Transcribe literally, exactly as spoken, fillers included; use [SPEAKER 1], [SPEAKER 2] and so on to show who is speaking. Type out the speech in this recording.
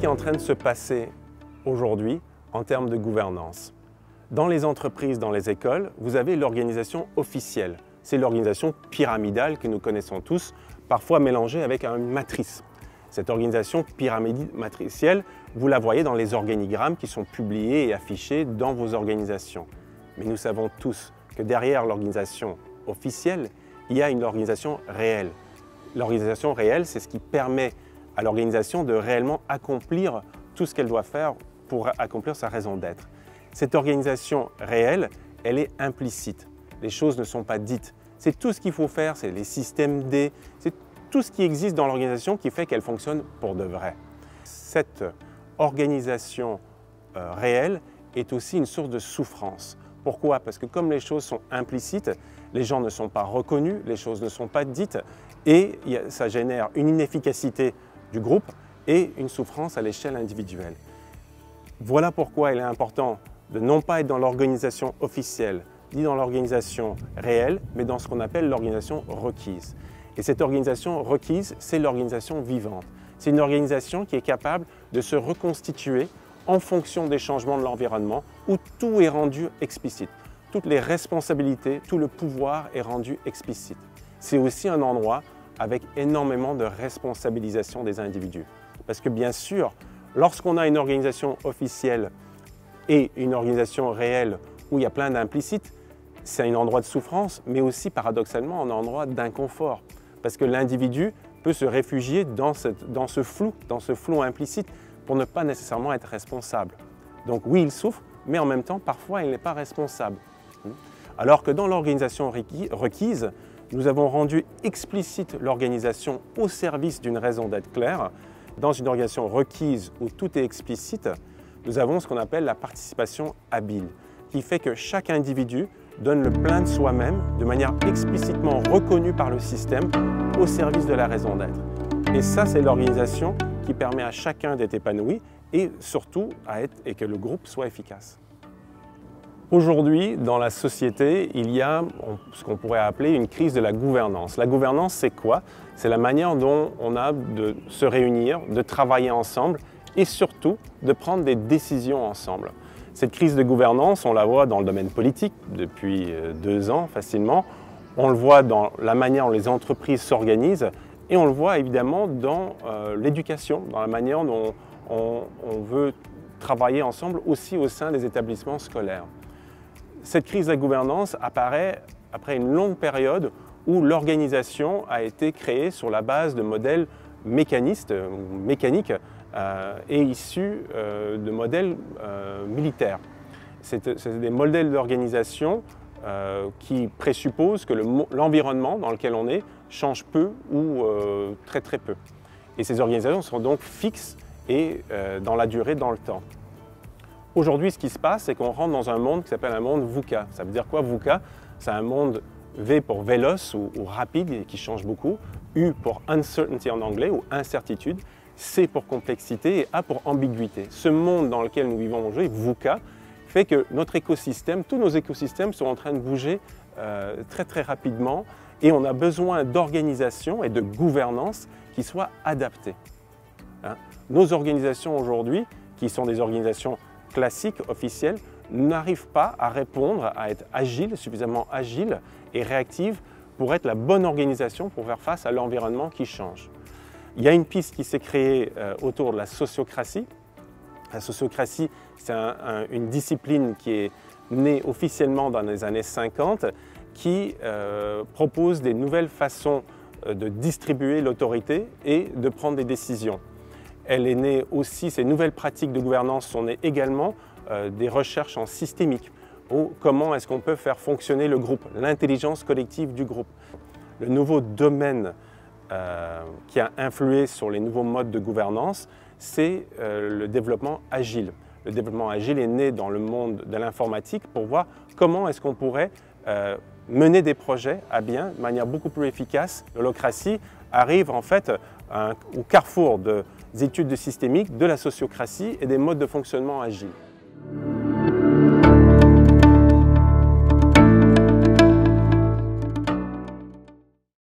[SPEAKER 1] qui est en train de se passer aujourd'hui en termes de gouvernance. Dans les entreprises, dans les écoles, vous avez l'organisation officielle. C'est l'organisation pyramidale que nous connaissons tous, parfois mélangée avec une matrice. Cette organisation pyramidale matricielle, vous la voyez dans les organigrammes qui sont publiés et affichés dans vos organisations. Mais nous savons tous que derrière l'organisation officielle, il y a une organisation réelle. L'organisation réelle, c'est ce qui permet à l'organisation de réellement accomplir tout ce qu'elle doit faire pour accomplir sa raison d'être. Cette organisation réelle, elle est implicite. Les choses ne sont pas dites. C'est tout ce qu'il faut faire, c'est les systèmes D, c'est tout ce qui existe dans l'organisation qui fait qu'elle fonctionne pour de vrai. Cette organisation euh, réelle est aussi une source de souffrance. Pourquoi? Parce que comme les choses sont implicites, les gens ne sont pas reconnus, les choses ne sont pas dites et ça génère une inefficacité du groupe et une souffrance à l'échelle individuelle. Voilà pourquoi il est important de non pas être dans l'organisation officielle, ni dans l'organisation réelle, mais dans ce qu'on appelle l'organisation requise. Et cette organisation requise, c'est l'organisation vivante. C'est une organisation qui est capable de se reconstituer en fonction des changements de l'environnement où tout est rendu explicite. Toutes les responsabilités, tout le pouvoir est rendu explicite. C'est aussi un endroit avec énormément de responsabilisation des individus. Parce que bien sûr, lorsqu'on a une organisation officielle et une organisation réelle où il y a plein d'implicites, c'est un endroit de souffrance, mais aussi paradoxalement un endroit d'inconfort. Parce que l'individu peut se réfugier dans, cette, dans ce flou, dans ce flou implicite, pour ne pas nécessairement être responsable. Donc oui, il souffre, mais en même temps, parfois, il n'est pas responsable. Alors que dans l'organisation requise, nous avons rendu explicite l'organisation au service d'une raison d'être claire. Dans une organisation requise où tout est explicite, nous avons ce qu'on appelle la participation habile, qui fait que chaque individu donne le plein de soi-même de manière explicitement reconnue par le système au service de la raison d'être. Et ça, c'est l'organisation qui permet à chacun d'être épanoui et surtout à être, et que le groupe soit efficace. Aujourd'hui, dans la société, il y a ce qu'on pourrait appeler une crise de la gouvernance. La gouvernance, c'est quoi? C'est la manière dont on a de se réunir, de travailler ensemble et surtout de prendre des décisions ensemble. Cette crise de gouvernance, on la voit dans le domaine politique depuis deux ans facilement. On le voit dans la manière dont les entreprises s'organisent et on le voit évidemment dans euh, l'éducation, dans la manière dont on, on veut travailler ensemble aussi au sein des établissements scolaires. Cette crise de la gouvernance apparaît après une longue période où l'organisation a été créée sur la base de modèles mécanistes ou mécaniques euh, et issus euh, de modèles euh, militaires. C'est des modèles d'organisation euh, qui présupposent que l'environnement dans lequel on est change peu ou euh, très très peu. Et ces organisations sont donc fixes et euh, dans la durée, dans le temps. Aujourd'hui, ce qui se passe, c'est qu'on rentre dans un monde qui s'appelle un monde VUCA. Ça veut dire quoi VUCA? C'est un monde V pour véloce ou, ou rapide et qui change beaucoup, U pour uncertainty en anglais ou incertitude, C pour complexité et A pour ambiguïté. Ce monde dans lequel nous vivons aujourd'hui, VUCA, fait que notre écosystème, tous nos écosystèmes sont en train de bouger euh, très très rapidement et on a besoin d'organisation et de gouvernance qui soient adaptées. Hein? Nos organisations aujourd'hui, qui sont des organisations classiques, officielles, n'arrivent pas à répondre, à être agiles, suffisamment agiles et réactives pour être la bonne organisation pour faire face à l'environnement qui change. Il y a une piste qui s'est créée euh, autour de la sociocratie. La sociocratie, c'est un, un, une discipline qui est née officiellement dans les années cinquante, qui euh, propose des nouvelles façons de distribuer l'autorité et de prendre des décisions. Elle est née aussi, ces nouvelles pratiques de gouvernance sont nées également euh, des recherches en systémique, ou comment est-ce qu'on peut faire fonctionner le groupe, l'intelligence collective du groupe. Le nouveau domaine euh, qui a influé sur les nouveaux modes de gouvernance, c'est euh, le développement agile. Le développement agile est né dans le monde de l'informatique pour voir comment est-ce qu'on pourrait euh, mener des projets à bien de manière beaucoup plus efficace. L'holacratie arrive en fait un, au carrefour de, des études de systémique, de la sociocratie et des modes de fonctionnement agiles.